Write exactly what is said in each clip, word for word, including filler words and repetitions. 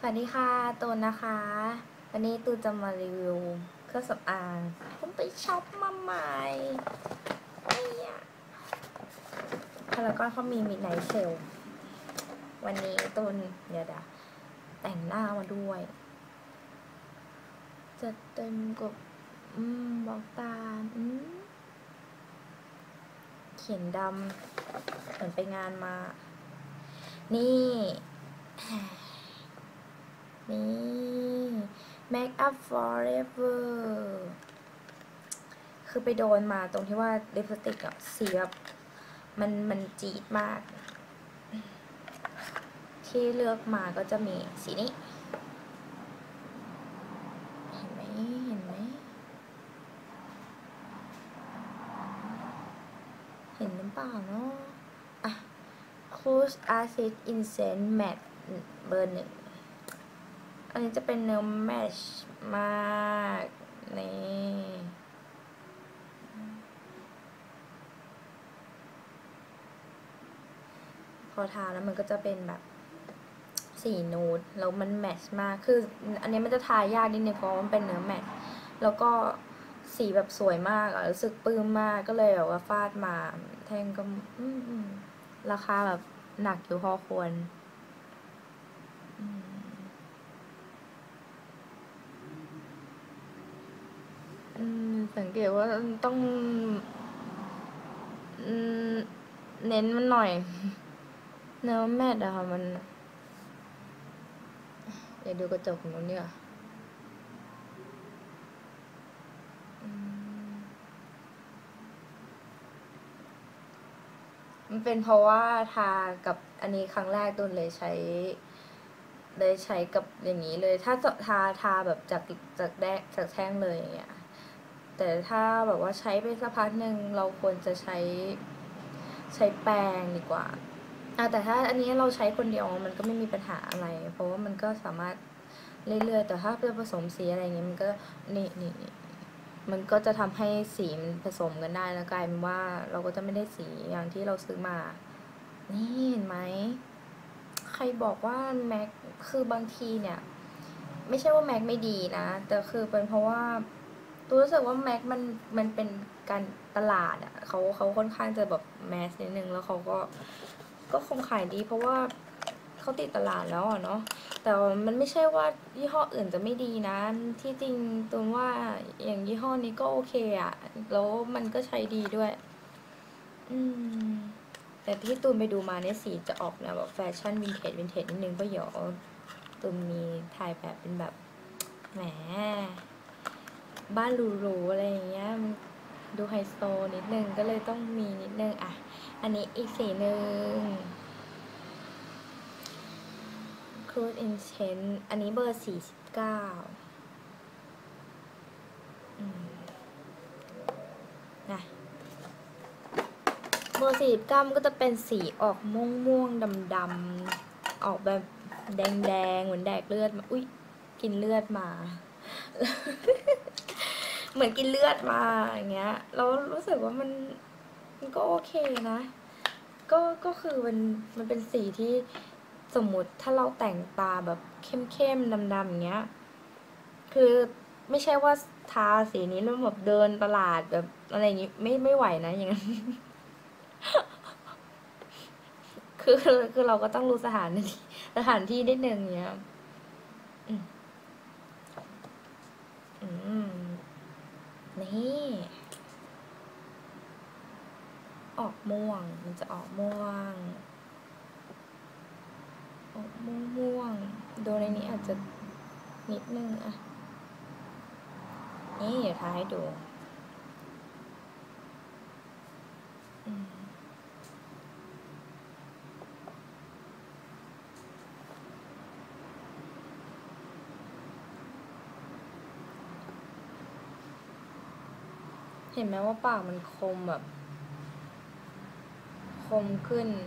วัสดีค่ะตูนนะคะวันนี้ตูนจะมารีวิวเครื่องสำอางตูนไปช็อปมาใหม่เนี่ยพารากอนเขามีมิดไนท์เซลวันนี้ตูนเดี๋ยวแต่งหน้ามาด้วยจะเต็มกับอืมบอกตาอืมเขียนดำเหมือนไปงานมานี่ นี่ Make up Forever คือไปโดนมาตรงที่ว่าลิปสติกอะสีแบบมันมันจี๊ดมาก ที่เลือกมาก็จะมีสีนี้ เห็นไหมเห็นไหมเห็นหรือเปล่าเนาะอ่ะ Cruise Acid Incense Matte เบอร์หนึ่งอันนี้จะเป็นเนื้อแมชมากนี่พอทาแล้วมันก็จะเป็นแบบสีนูดแล้วมันแมชมากคืออันนี้มันจะทายากนิดนึงเพราะมันเป็นเนื้อแมชแล้วก็สีแบบสวยมากอะรู้สึกปลื้มมากก็เลยแบบว่าฟาดมาแท่งก็อืมราคาแบบหนักอยู่พอควรสังเกตว่าต้องเน้นมันหน่อยเนื้อแมทอะค่ะมันอย่าดูกระจกของนู้นเนี่ยมันเป็นเพราะว่าทากับอันนี้ครั้งแรกตูนเลยใช้เลยใช้กับอย่างนี้เลยถ้าทาทาแบบจากจากแดกจากแท่งเลยอย่างเงี้ยแต่ถ้าแบบว่าใช้ไปสักพักหนึ่งเราควรจะใช้ใช้แปรงดีกว่าอ่ะแต่ถ้าอันนี้เราใช้คนเดียวมันก็ไม่มีปัญหาอะไรเพราะว่ามันก็สามารถเรื่อยๆแต่ถ้าเป็นผสมสีอะไรเงี้ยมันก็นี่นี่มันก็จะทำให้สีมันผสมกันได้แล้วกลายเป็นว่าเราก็จะไม่ได้สีอย่างที่เราซื้อมานี่เห็นไหมใครบอกว่าแม็กคือบางทีเนี่ยไม่ใช่ว่าแม็กไม่ดีนะแต่คือเป็นเพราะว่าตัวรู้สึกว่าแม็กมันมันเป็นการตลาดอ่ะเขาเขาค่อนข้างจะแบบแมสนิดนึงแล้วเขาก็ก็คงขายดีเพราะว่าเขาติดตลาดแล้วอ่ะเนาะแต่มันไม่ใช่ว่ายี่ห้ออื่นจะไม่ดีนะที่จริงตูนว่าอย่างยี่ห้อนี้ก็โอเคอ่ะแล้วมันก็ใช้ดีด้วยอืมแต่ที่ตูนไปดูมาเนี่ยสีจะออกแนวแบบแฟชั่นวินเทจวินเทจนิดนึงก็เดี๋ยวตูนมีถ่ายแบบเป็นแบบแหมบ้านหรูๆอะไรอย่างเงี้ยดูไฮโซนิดนึงก็เลยต้องมีนิดนึงอ่ะอันนี้อีกสีหนึ่ง Cruise Intense อันนี้เบอร์สี่สิบเก้านะเบอร์สี่สิบเก้ามันก็จะเป็นสีออกม่วงม่วงดำดำออกแบบแดงแดงเหมือนแดกเลือดมาอุ้ยกินเลือดมา เหมือนกินเลือดมาอย่างเงี้ยเรารู้สึกว่ามันมันก็โอเคนะก็ก็คือมันมันเป็นสีที่สมมุติถ้าเราแต่งตาแบบเข้มๆดำๆอย่างเงี้ยคือไม่ใช่ว่าทาสีนี้แล้วแบบเดินตลาดแบบอะไรอย่างงี้ไม่ไม่ไหวนะอย่างนั้น คือคือเราก็ต้องรู้สถานที่สถานที่นิดนึงเนี้ยอืมอืมนี่ออกม่วงมันจะออกม่วงออกม่วงม่วงโดนในนี้อาจจะนิดนึงอะนี่เดี๋ยวทาให้ดูเห็นไหมว่าปากมันคมแบบคมขึ้น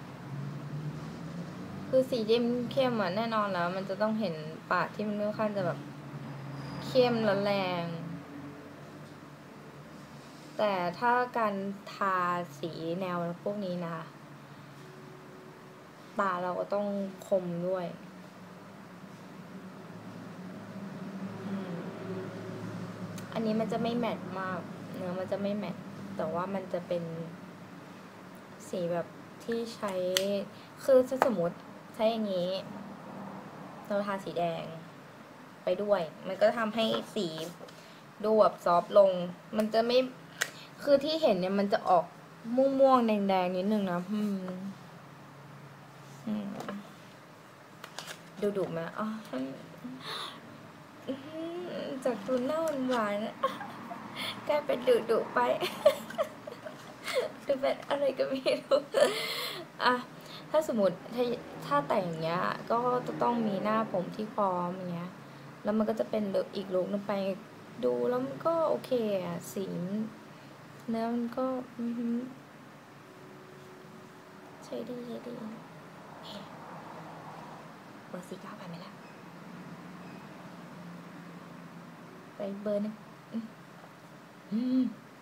คือสีเข้มเข้มอะแน่นอนแล้วมันจะต้องเห็นปากที่มันค่อนข้างจะแบบเข้มและแรงแต่ถ้าการทาสีแนวพวกนี้นะคะตาเราก็ต้องคมด้วยนี้มันจะไม่แมทมากเนื้อมันจะไม่แมทแต่ว่ามันจะเป็นสีแบบที่ใช้คือถ้าสมมติใช้อย่างนี้เราทาสีแดงไปด้วยมันก็ทำให้สีดูแบบซอฟลงมันจะไม่คือที่เห็นเนี่ยมันจะออกม่วงๆแดงๆนิดนึงนะอืมอืมดูดุไหมอ๋อจากตูนหน้าหวานๆกลายเป็นดุดุไปดูเป็นอะไรก็ไม่รู้อ่ะถ้าสมมติถ้าถ้าแต่งอย่างเงี้ยก็จะต้องมีหน้าผมที่พร้อมอย่างเงี้ยแล้วมันก็จะเป็นอีกลุคนึงไปดูแล้วมันก็โอเคอ่ะสีเนื้อมันก็อือฮึใช่ดีใช่ดีเบอร์สี่เก้าไปไหมล่ะไปเบอร์นึงอืม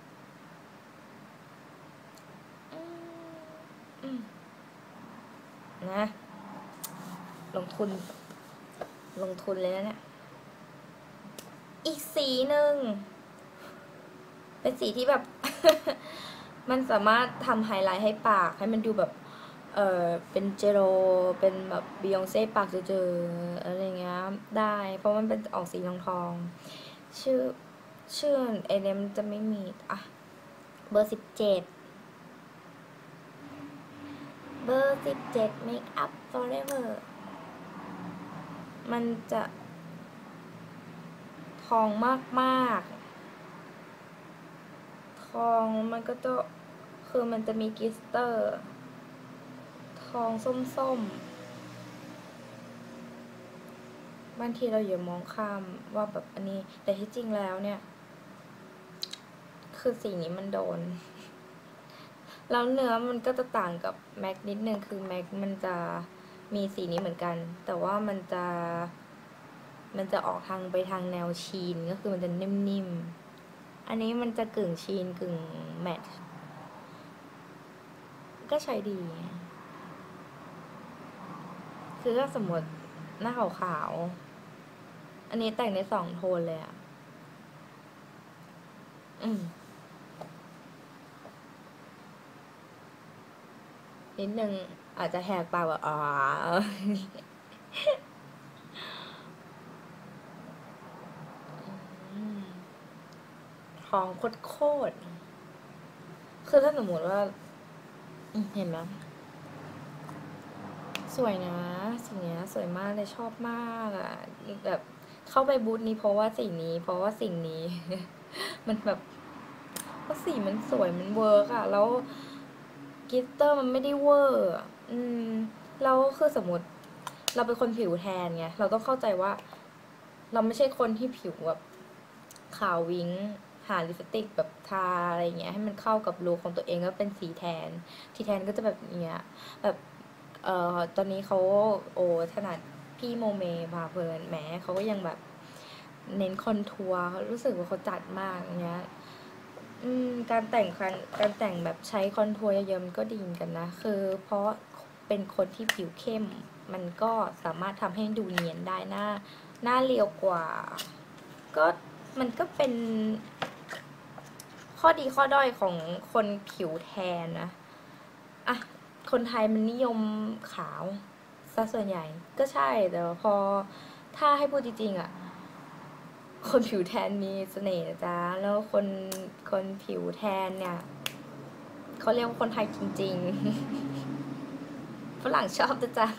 อืมอืมนะลงทุนลงทุนเลยนะเนี่ยอีกสีหนึ่งเป็นสีที่แบบ มันสามารถทำไฮไลท์ให้ปากให้มันดูแบบเออเป็นเจโรเป็นแบบบิยองเซ่ปากเจอๆอะไรเงี้ยได้เพราะมันเป็นออกสีทองทองชื่อชื่อเอเนมจะไม่มีอ่ะเบอร์สิบเจ็ดเบอร์สิบเจ็ด Make up Forever มันจะทองมากๆทองมันก็จะคือมันจะมีกลิสเตอร์ทองส้มๆบางทีเราอย่ามองข้ามว่าแบบอันนี้แต่ที่จริงแล้วเนี่ยคือสีนี้มันโดนแล้วเนื้อมันก็จะต่างกับแม็กนิดนึงคือแม็กมันจะมีสีนี้เหมือนกันแต่ว่ามันจะมันจะออกทางไปทางแนวชีนก็คือมันจะนิ่มๆอันนี้มันจะกึ่งชีนกึ่งแมทก็ใช้ดีคือถ้าสมมติหน้าขาวๆอันนี้แต่งในสองโทนเลยอ่ะอืมนิดนึงอาจจะแหกปากแบบอ๋อทองโคตรๆคือถ้าสมมติว่าเห็นไหมสวยนะสิ่งนี้สวยมากเลยชอบมากอ่ะแบบเข้าไปบูธนี้เพราะว่าสิ่งนี้เพราะว่าสิ่งนี้ มันแบบเพราะสีมันสวยมันเวิร์กอ่ะแล้วกลิตเตอร์มันไม่ได้เวอร์อะอืมแล้วคือสมมติเราเป็นคนผิวแทนไงเราต้องเข้าใจว่าเราไม่ใช่คนที่ผิวแบบขาววิ้งหาลิปสติกแบบทาอะไรเงี้ยให้มันเข้ากับลุคของตัวเองก็เป็นสีแทนสีแทนก็จะแบบเนี้ยแบบเอ่อตอนนี้เขาโอ้ถนัดพี่โมเมพาเพลินแหมเขาก็ยังแบบเน้นคอนทัวร์เขารู้สึกว่าเขาจัดมากเนี้ยอืมการแต่งการการแต่งแบบใช้คอนทัวร์เยอะๆมันก็ดีเหมือนกันนะคือเพราะเป็นคนที่ผิวเข้มมันก็สามารถทำให้ดูเนียนได้หน้าหน้าเรียวกว่าก็มันก็เป็นข้อดีข้อด้อยของคนผิวแทนนะอ่ะคนไทยมันนิยมขาวซะส่วนใหญ่ก็ใช่แต่พอถ้าให้พูดจริงๆอ่ะคนผิวแทนมีเสน่ห์นะจ๊ะแล้วคนคนผิวแทนเนี่ยเขาเรียกว่าคนไทยจริงๆฝรั่งชอบจะจัง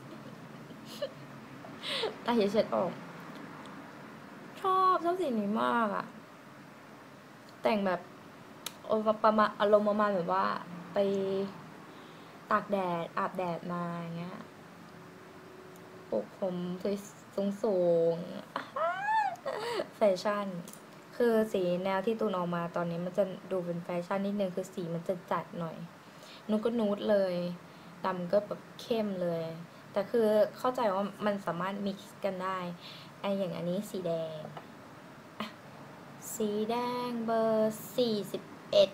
แต่อย่าเช็ดออกชอบชอบสีนี้มากอ่ะแต่งแบบโอ้ประมาณอารมณ์ประมาณแบบว่าไปตากแดดอาบแดดมาอย่างเงี้ยปลุกผมสูงสูงแฟชั่นคือสีแนวที่ตูนออกมาตอนนี้มันจะดูเป็นแฟชั่นนิดนึงคือสีมันจะจัดหน่อยนูดก็นูดเลยดำก็แบบเข้มเลยแต่คือเข้าใจว่ามันสามารถมิกซ์กันได้ไออย่างอันนี้สีแดงสีแดงเบอร์สี่สิบเอ็ด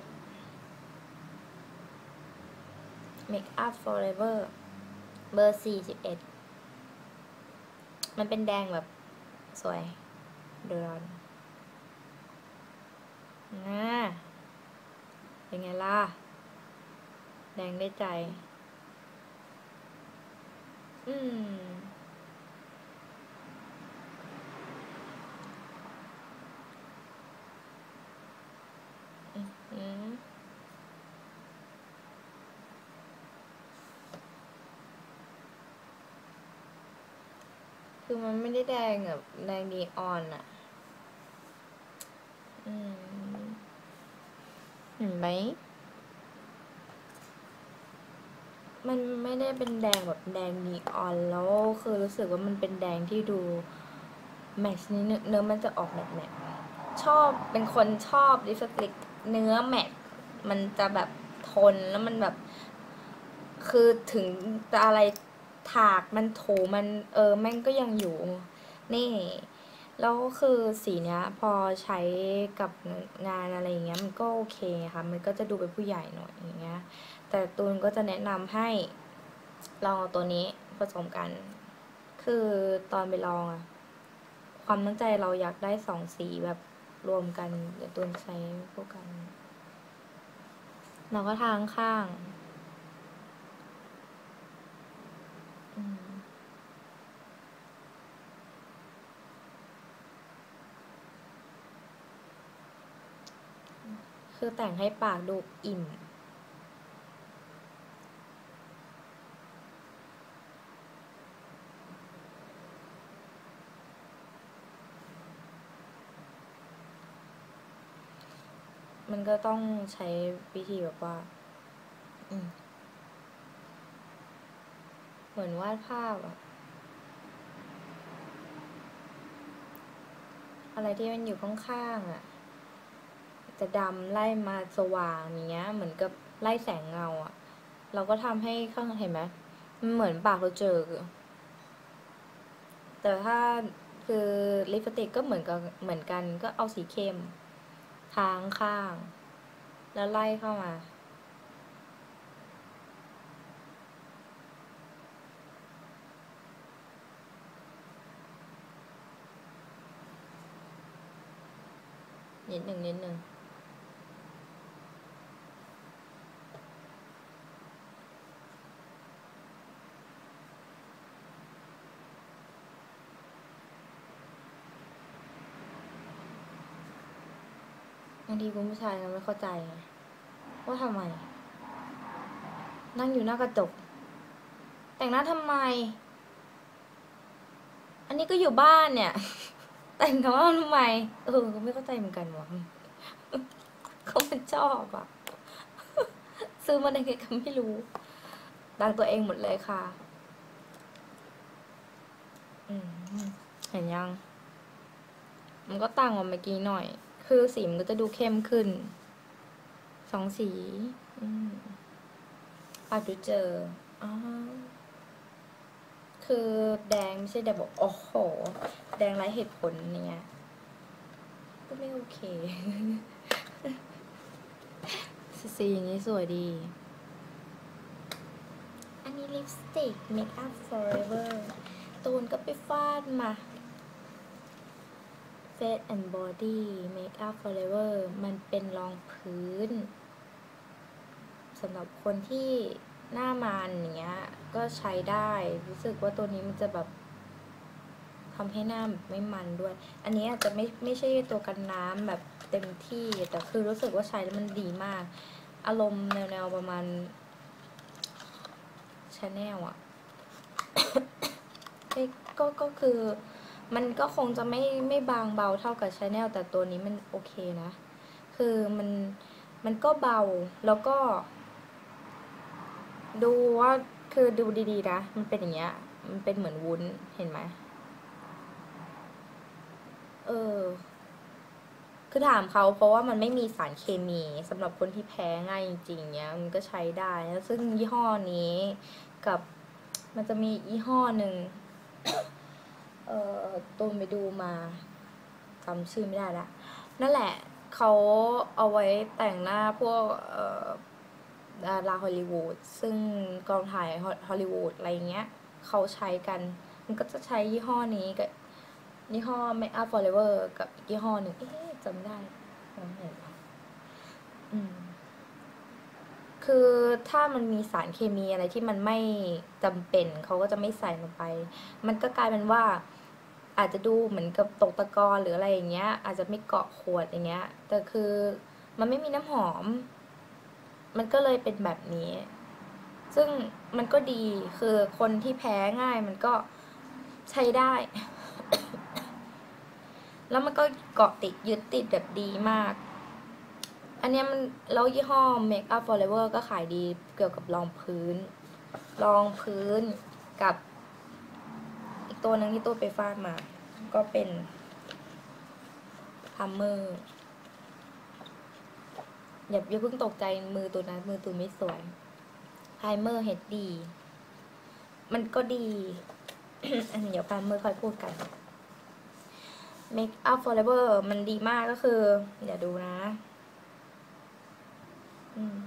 Make up Forever เบอร์สี่สิบเอ็ดมันเป็นแดงแบบสวยเดือนนะเป็นไงล่ะแดงได้ใจอืมอืมคือมันไม่ได้แดงแบบแดงนีออนอะอืมเห็นไหมมันไม่ได้เป็นแดงแบบแดงนีออนแล้วคือรู้สึกว่ามันเป็นแดงที่ดูแมทช์นี้เนื้อมันจะออกแมทแมทชอบเป็นคนชอบลิปสติกเนื้อแมทมันจะแบบทนแล้วมันแบบคือถึงจะอะไรถากมันโถมันเออแม่งก็ยังอยู่นี่แล้วคือสีเนี้ยพอใช้กับงานอะไรอย่างเงี้ยมันก็โอเคค่ะมันก็จะดูเป็นผู้ใหญ่หน่อยอย่างเงี้ยแต่ตูนก็จะแนะนำให้ลองเอาตัวนี้ผสมกันคือตอนไปลองอะความตั้งใจเราอยากได้สองสีแบบรวมกันเดี๋ยวตูนใช้พวกกันเราก็ทางข้างอืมคือแต่งให้ปากดูอิ่มมันก็ต้องใช้วิธีแบบว่าอืมเหมือนวาดภาพอะอะไรที่มันอยู่ข้างๆอะจะดำไล่มาสว่างอย่างเงี้ยเหมือนกับไล่แสงเงาอะเราก็ทำให้ข้างเห็นไหมมันเหมือนปากเราเจอแต่ถ้าคือลิปสติกก็เหมือนกับเหมือนกันก็เอาสีเข้มทางข้างแล้วไล่เข้ามานิดหนึ่งนิดหนึ่งบางทีคุณผู้ชายไม่เข้าใจไงว่าทำไมนั่งอยู่หน้ากระจกแต่งหน้าทำไมอันนี้ก็อยู่บ้านเนี่ยแต่งกับว่าทำไมเออก็ไม่เข้าใจเหมือนกันวะเขามันชอบอะซื้อมาได้ไงก็ไม่รู้ดังตัวเองหมดเลยค่ะอืมเห็นยังมันก็ต่างกว่าเมื่อกี้หน่อยคือสีมันก็จะดูเข้มขึ้นสองสีอืมอาจจะเจออ๋อคือแดงไม่ใช่แดงบอกโอ้โหแดงไร้เหตุผลเนี่ยก็ไม่โอเคสีอย่างนี้สวยดีอันนี้ลิปสติก Make Up Forever ตูนก็ไปฟาดมา Face and Body Make Up Forever มันเป็นรองพื้นสำหรับคนที่หน้ามันอย่างเงี้ยก็ใช้ได้รู้สึกว่าตัวนี้มันจะแบบทำให้หน้าไม่มันด้วยอันนี้อาจจะไม่ไม่ใช่ตัวกันน้ำแบบเต็มที่แต่คือรู้สึกว่าใช้แล้วมันดีมากอารมณ์แนวๆประมาณ Chanel อ่ะก็ก็คือมันก็คงจะไม่ไม่บางเบาเท่ากับ Chanel แต่ตัวนี้มันโอเคนะคือมันมันก็เบาแล้วก็ดูว่าคือดูดีๆนะมันเป็นอย่างเงี้ยมันเป็นเหมือนวุ้นเห็นไหมเออคือถามเขาเพราะว่ามันไม่มีสารเคมีสำหรับคนที่แพ้ง่ายจริงๆเนี้ยมันก็ใช้ได้แล้วซึ่งยี่ห้อนี้กับมันจะมียี่ห้อหนึ่งเออตูนไปดูมาจำชื่อไม่ได้ละนั่นแหละเขาเอาไว้แต่งหน้าพวกเอ่อดาราฮอลลีวูดซึ่งกองถ่ายฮอลลีวูดอะไรเงี้ยเขาใช้กันมันก็จะใช้ยี่ห้อนี้กับยี่ห้อ Make Up Forever กับยี่ห้อหนึ่งเอ๊ะจำไม่ได้จำไม่ได้อืมคือถ้ามันมีสารเคมีอะไรที่มันไม่จำเป็นเขาก็จะไม่ใส่ลงไป มันก็กลายเป็นว่าอาจจะดูเหมือนกับตกตะกอนหรืออะไรอย่างเงี้ยอาจจะไม่เกาะขวดอย่างเงี้ยแต่คือมันไม่มีน้ำหอมมันก็เลยเป็นแบบนี้ซึ่งมันก็ดีคือคนที่แพ้ง่ายมันก็ใช้ได้ แล้วมันก็เกาะติดยึดติดแบบดีมากอันนี้มันแล้วยี่ห้อ Make Up Forever ก็ขายดีเกี่ยวกับรองพื้นรองพื้นกับอีกตัวนึงที่ตัวไปฟาดมาก็เป็นพัมเมอร์อย่าอย่าเพิ่งตกใจมือตัวนั้นมือตัวไม่สวยไพรเมอร์เฮดดีมันก็ดี เดี๋ยวไพรเมอร์ค่อยพูดกัน Make Up Forever มันดีมากก็คือเดี๋ยวดูนะอืม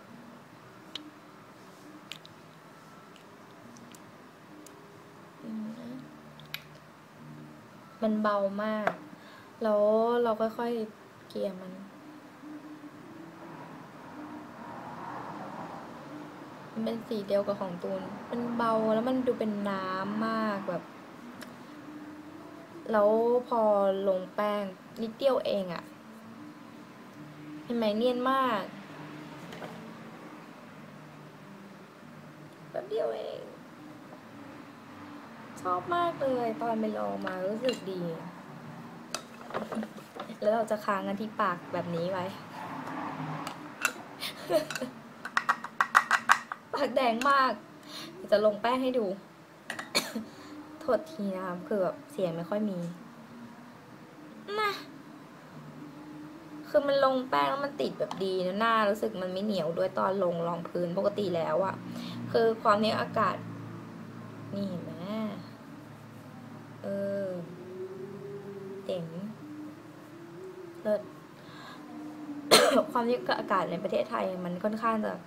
มันเบามากแล้วเราค่อยๆเกลี่ยมันมันเป็นสีเดียวกับของตูนมันเบาแล้วมันดูเป็นน้ำมากแบบแล้วพอลงแป้งนิดเดียวเองอะเห็นไหมเนียนมากแป๊บเดียวเองชอบมากเลยตอนไปลองมารู้สึกดีแล้วเราจะค้างกันที่ปากแบบนี้ไว้ ปากแดงมากจะลงแป้งให้ดู โทษทีนะคะคือแบบเสียงไม่ค่อยมีนะคือมันลงแป้งแล้วมันติดแบบดีนะหน้ารู้สึกมันไม่เหนียวด้วยตอนลงรองพื้นปกติแล้วอะคือความนี้อากาศนี่เห็นไหมเออเจ๋งเลิศ ความที่อากาศในประเทศไทยมันค่อนข้างจะ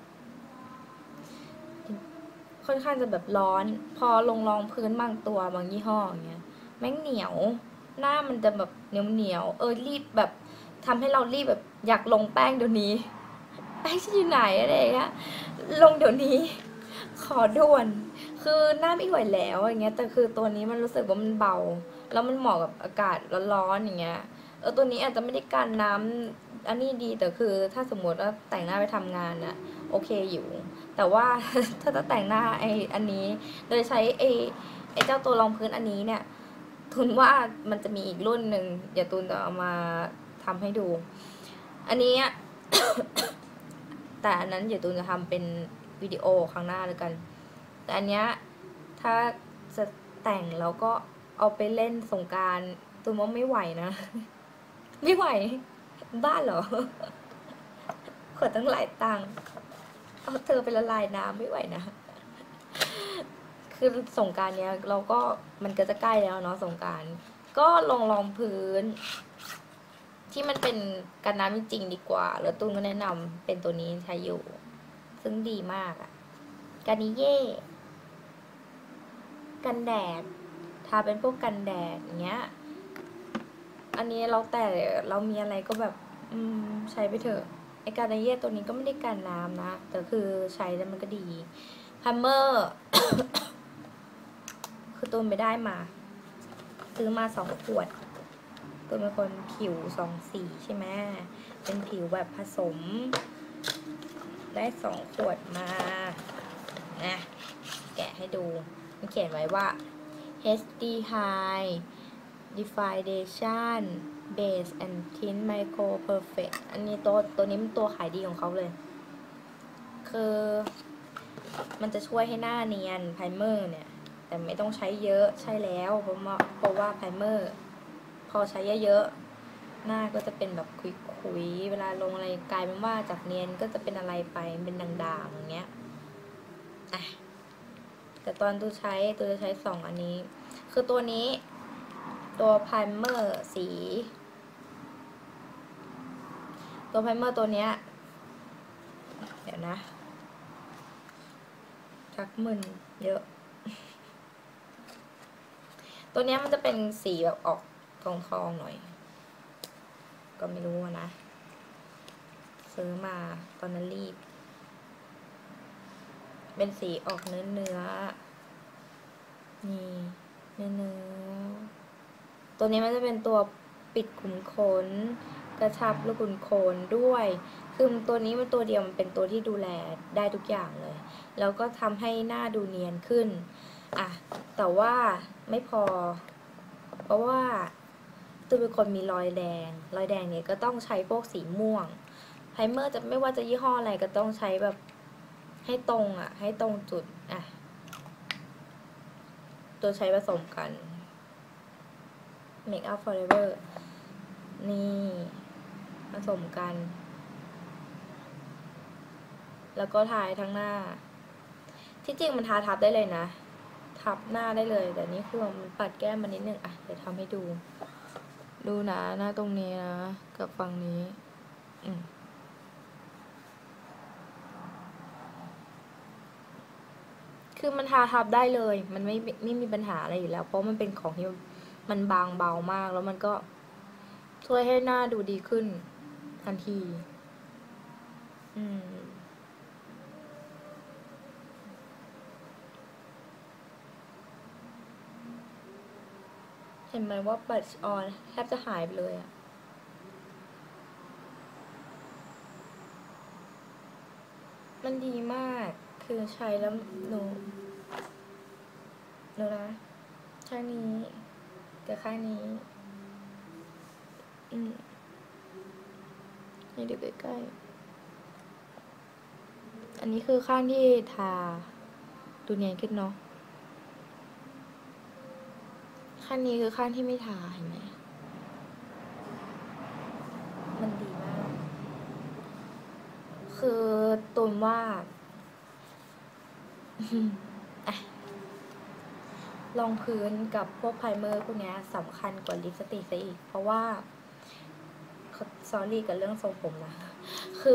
ค่อนข้างจะแบบร้อนพอลงรองพื้นบางตัวบางยี่ห้ออย่างเงี้ยแม่งเหนียวหน้ามันจะแบบเหนียวเหนียวเออรีบแบบทำให้เรารีบแบบอยากลงแป้งเดี๋ยวนี้แป้งที่ไหนอะไรอย่างเงี้ยลงเดี๋ยวนี้ขอด่วนคือหน้าไม่ไหวแล้วอย่างเงี้ยแต่คือตัวนี้มันรู้สึกว่ามันเบาแล้วมันเหมาะกับอากาศร้อนๆอย่างเงี้ยเออตัวนี้อาจจะไม่ได้กันน้ำอันนี้ดีแต่คือถ้าสมมติว่าแต่งหน้าไปทำงานอะโอเคอยู่แต่ว่า ถ้าจะแต่งหน้าไออันนี้โดยใช้ไอไอเจ้าตัวรองพื้นอันนี้เนี่ยทุนว่ามันจะมีอีกรุ่นหนึ่งเดี๋ยวตูนจะเอามาทำให้ดูอันนี้ แต่อันนั้นเดี๋ยวตูนจะทำเป็นวิดีโอครั้งหน้าเลยกันแต่อันเนี้ยถ้าจะแต่งแล้วก็เอาไปเล่นสงกรานต์ตูนว่าไม่ไหวนะ ไม่ไหวบ้าเหรอ ขวดตั้งหลายตังค์เอาเธอไปละลายน้ำไม่ไหวนะ คือสงกรานต์เนี้ยเราก็มันก็จะใกล้แล้วเนาะสงกรานต์ก็ลงรองพื้น ที่มันเป็นกันน้ำจริงๆดีกว่าแล้วตูนก็แนะนำเป็นตัวนี้ใช้อยู่ ซึ่งดีมากอะกานิเย่กันแดดทาเป็นพวกกันแดดอย่างเงี้ยอันนี้เราแต่เรามีอะไรก็แบบอืมใช้ไปเถอะไอการนิเย่ตัวนี้ก็ไม่ได้กันน้ำนะแต่คือใช้แล้วมันก็ดีพัมเมอร์ คือตูนไปได้มาซื้อมาสองขวดตูนเป็นคนผิวสองสีใช่ไหมเป็นผิวแบบผสมได้สองขวดมานะแกะให้ดูมันเขียนไว้ว่า เอช ดี High Definition Base and Tint Micro Perfect อันนี้ตัวตัวนี้มันตัวขายดีของเขาเลย คือมันจะช่วยให้หน้าเนียนไพรเมอร์เนี่ยแต่ไม่ต้องใช้เยอะใช่แล้วเพราะว่าเพราะว่าไพรเมอร์พอใช้เยอะๆหน้าก็จะเป็นแบบคุยๆเวลาลงอะไรกลายเป็นว่าจากเนียนก็จะเป็นอะไรไปเป็นด่างๆอย่างเงี้ยอ่ะแต่ตอนตูใช้ตูจะใช้สองอันนี้คือตัวนี้ตัวไพรเมอร์สีตัวไพรเมอร์ตัวเนี้ยเดี๋ยวนะชักมึนเยอะตัวนี้มันจะเป็นสีแบบออกทองทองหน่อยก็ไม่รู้นะสีซื้อมาตอนนั้นรีบเป็นสีออกเนื้อเนื้อนี่เนื้อเนื้อตัวนี้มันจะเป็นตัวปิดขุมขนกระชับลูกขุมขนด้วยคือตัวนี้มันตัวเดียวมันเป็นตัวที่ดูแลได้ทุกอย่างเลยแล้วก็ทำให้หน้าดูเนียนขึ้นอ่ะแต่ว่าไม่พอเพราะว่าตัวเป็นคนมีรอยแดงรอยแดงเนี่ยก็ต้องใช้พวกสีม่วงไพรเมอร์จะไม่ว่าจะยี่ห้ออะไรก็ต้องใช้แบบให้ตรงอ่ะให้ตรงจุดอ่ะตัวใช้ผสมกัน Make up Forever นี่ผสมกันแล้วก็ทาทั้งหน้าที่จริงมันทาทับได้เลยนะทับหน้าได้เลยแต่นี่คือมันปัดแก้มมานิดนึงอ่ะเดี๋ยวทำให้ดูดูนะหน้าตรงนี้นะกับฝั่งนี้อืมคือมันทาทับได้เลยมันไม่ไม่มีปัญหาอะไรอยู่แล้วเพราะมันเป็นของที่มันบางเบามากแล้วมันก็ช่วยให้หน้าดูดีขึ้นทันทีอืมเห็นไหมว่าบัตรออนแทบจะหายไปเลยอะมันดีมากคือใช้แล้วหนูหนูนะข้างนี้กับข้างนี้อืมให้ดูใกล้ๆอันนี้คือข้างที่ทาดูเนียนขึ้นเนาะข้างนี้คือข้างที่ไม่ทาเห็นไหมมันดีมากคือตูนว่ารองพื้นกับพวกไพรเมอร์พวกนี้สำคัญกว่าลิปสติกซะอีกเพราะว่าซอรี่กับเรื่องทรงผมนะคือ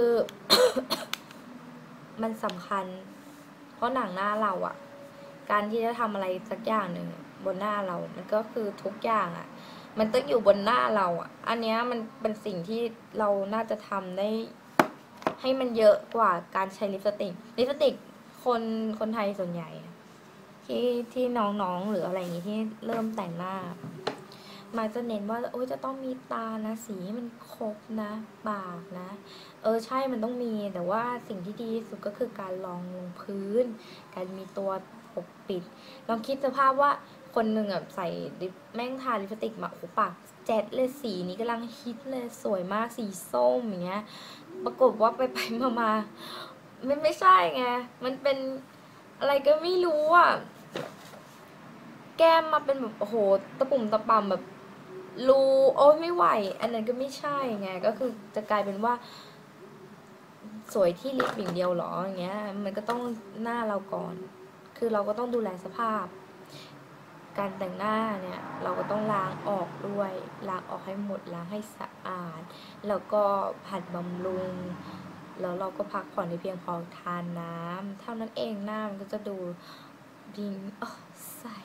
มันสำคัญเพราะหนังหน้าเราอะการที่จะทำอะไรสักอย่างหนึ่งบนหน้าเรามันก็คือทุกอย่างอะมันต้องอยู่บนหน้าเราอะอันนี้มันเป็นสิ่งที่เราน่าจะทำได้ให้มันเยอะกว่าการใช้ลิปสติกลิปสติกคนคนไทยส่วนใหญ่ที่ที่น้องๆหรืออะไรอย่างนี้ที่เริ่มแต่งหน้ามาจะเน้นว่าโอ้ยจะต้องมีตานะสีมันครบนะปากนะเออใช่มันต้องมีแต่ว่าสิ่งที่ดีที่สุดก็คือการรองลงพื้นการมีตัวปกปิดลองคิดสภาพว่าคนหนึ่งอ่ะใส่ลิปแม่งทาลิปสติกมาโอ้ปากแจ๊ดเลยสีนี้กำลังฮิตเลยสวยมากสีส้มอย่างเงี้ยปรากฏว่าไปไปมามาไม่ไม่ใช่ไงมันเป็นอะไรก็ไม่รู้อ่ะแก้มมาเป็นแบบโอ้โหตะปุ่มตะป่ำแบบรูโอ้ยไม่ไหวอันนั้นก็ไม่ใช่ไงก็คือจะกลายเป็นว่าสวยที่ลิปอย่างเดียวหรออย่างเงี้ยมันก็ต้องหน้าเราก่อนคือเราก็ต้องดูแลสภาพการแต่งหน้าเนี่ยเราก็ต้องล้างออกด้วยล้างออกให้หมดล้างให้สะอาดแล้วก็ผัดบำรุงแล้วเราก็พักผ่อนให้เพียงพอทานน้ำเท่านั้นเองหน้ามันก็จะดูดีใส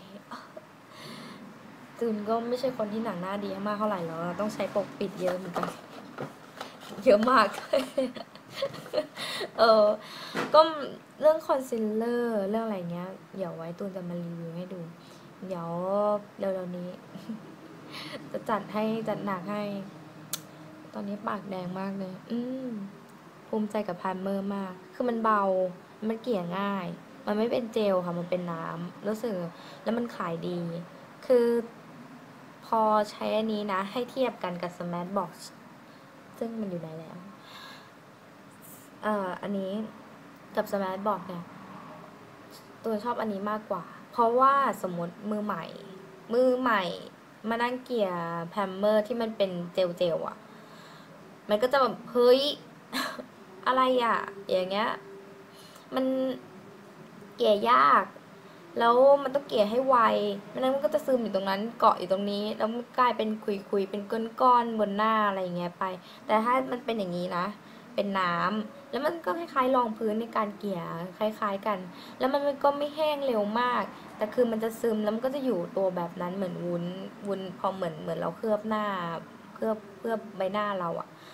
จูนก็ไม่ใช่คนที่หนังหน้าดีมากเท่าไหร่แล้วต้องใช้ปกปิดเยอะเหมือนกันเยอะมากเออก็เรื่องคอนซีลเลอร์เรื่องอะไรเงี้ยเดี๋ยวไว้ตูนจะมารีวิวให้ดูเดี๋ยวเร็วๆนี้จะจัดให้จัดหนักให้ตอนนี้ปากแดงมากเลยอืมภูมิใจกับไพรเมอร์มากคือมันเบามันเกลี่ยง่ายมันไม่เป็นเจลค่ะมันเป็นน้ำรู้สึกแล้วมันขายดีคือพอใช้อันนี้นะให้เทียบกันกับ Smart Box ซึ่งมันอยู่ไหนแล้วเอ่ออันนี้กับ Smart Box เนี่ยตัวชอบอันนี้มากกว่าเพราะว่าสมมติมือใหม่มือใหม่มานั่งเกลี่ยแพมเมอร์ที่มันเป็นเจลเจลอะมันก็จะแบบเฮ้ย อะไรอะอย่างเงี้ยมันเกลี่ยยากแล้วมันต้องเกลี่ยให้ไวไม่งั้นมันก็จะซึมอยู่ตรงนั้นเกาะอยู่ตรงนี้แล้วมันกลายเป็นคุยๆเป็นก้อนๆบนหน้าอะไรอย่างเงี้ยไปแต่ถ้ามันเป็นอย่างนี้นะเป็นน้ำแล้วมันก็คล้ายๆรองพื้นในการเกลี่ยคล้ายๆกันแล้วมันก็ไม่แห้งเร็วมากแต่คือมันจะซึมแล้วมันก็จะอยู่ตัวแบบนั้นเหมือนวุ้นวุ้นพอเหมือนเหมือนเราเคลือบหน้าเคลือบเคลือบใบหน้าเราอะ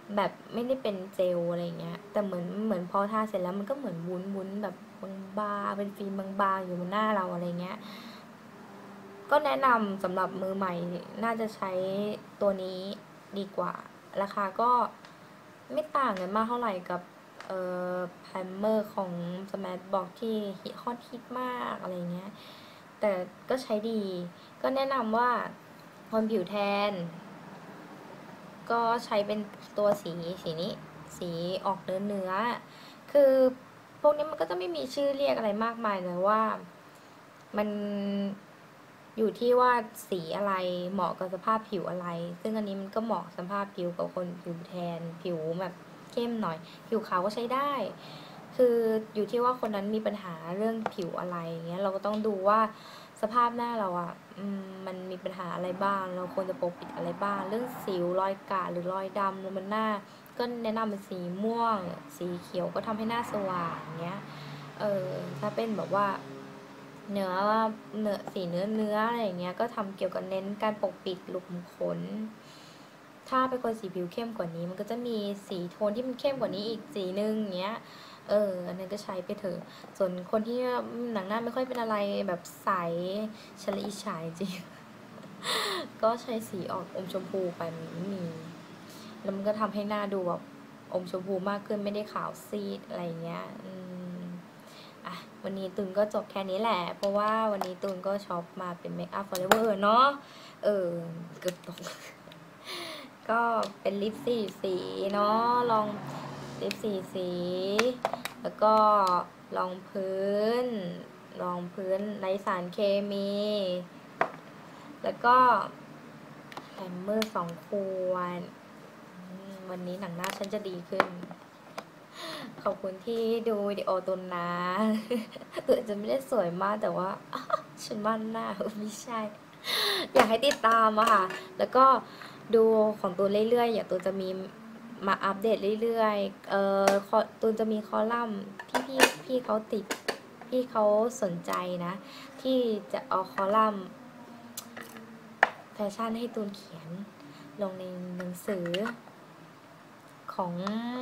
แบบไม่ได้เป็นเจลอะไรเงี้ยแต่เหมือนเหมือนพอทาเสร็จแล้วมันก็เหมือนวุ้นวุ้นแบบบางๆเป็นฟิล์มบางๆอยู่บนหน้าเราอะไรเงี้ยก็แนะนำสำหรับมือใหม่น่าจะใช้ตัวนี้ดีกว่าราคาก็ไม่ต่างกันมากเท่าไหร่กับเอ่อไพรเมอร์ของ Smart Box ที่ฮอตฮิตมากอะไรเงี้ยแต่ก็ใช้ดีก็แนะนำว่าคนผิวแทนก็ใช้เป็นตัวสีสีนี้สีออกเนื้อเนื้อคือพวกนี้มันก็จะไม่มีชื่อเรียกอะไรมากมายเลยว่ามันอยู่ที่ว่าสีอะไรเหมาะกับสภาพผิวอะไรซึ่งอันนี้มันก็เหมาะสภาพผิวกับคนผิวแทนผิวแบบเข้มหน่อยผิวขาวก็ใช้ได้คืออยู่ที่ว่าคนนั้นมีปัญหาเรื่องผิวอะไรอย่างเงี้ยเราก็ต้องดูว่าสภาพหน้าเราอะ่ะมันมีปัญหาอะไรบ้างเราควรจะปกปิดอะไรบ้างเรื่องสิวรอยกาหรือรอยดำบนหน้าก็แนะนำเป็นสีม่วงสีเขียวก็ทำให้หน้าสว่างเงี้ยเออถ้าเป็นแบบว่าเนื้อเนื้อสีเนื้อเนื้ออะไรอย่างเงี้ยก็ทำเกี่ยวกับเน้นการปกปิดหลุมขนถ้าเป็นคนสีผิวเข้มกว่านี้มันก็จะมีสีโทนที่มันเข้มกว่านี้อีกสีนึงเงี้ยเอออันนั้นก็ใช้ไปเถอะส่วนคนที่หนังหน้าไม่ค่อยเป็นอะไรแบบใสชลิฉายจริงก็ใช้สีออกอมชมพูไปมันไม่มีแล้วมันก็ทำให้หน้าดูแบบอมชมพูมากขึ้นไม่ได้ขาวซีดอะไรเงี้ยอืมอ่ะวันนี้ตูนก็จบแค่นี้แหละเพราะว่าวันนี้ตูนก็ช็อปมาเป็นเมคอัพฟอร์เอเวอร์เนาะเออเกือบตกก็เป็นลิปสีสีเนาะลองลิปสีสีแล้วก็รองพื้นรองพื้นไร้สารเคมีแล้วก็ไพรเมอร์สองขวดวันนี้หนังหน้าฉันจะดีขึ้นขอบคุณที่ดูวิดีโอตุนนะตัวจะไม่ได้สวยมากแต่ว่าฉันว่าหน้าไม่ใช่อยากให้ติดตามอะค่ะแล้วก็ดูของตูนเรื่อยๆอยากตูนจะมีมาอัปเดตเรื่อยๆเอ่อตูนจะมีคอลัมน์ที่พี่พี่เขาติดพี่เขาสนใจนะที่จะเอาคอลัมน์แฟชั่นให้ตูนเขียนลงในหนังสือของ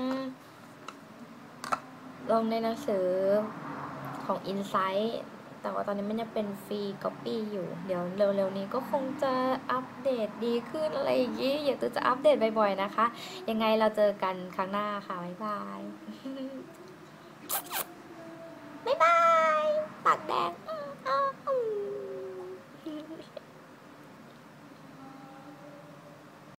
ลงในหนังสือของ Insight แต่ว่าตอนนี้มันยังเป็นฟรีก๊อปปี้อยู่เดี๋ยวเร็วๆนี้ก็คงจะอัปเดตดีขึ้นอะไรอย่างนี้อยากจะอัปเดตบ่อยๆนะคะยังไงเราเจอกันครั้งหน้าค่ะบ๊ายบายบ๊ายบายปากแดง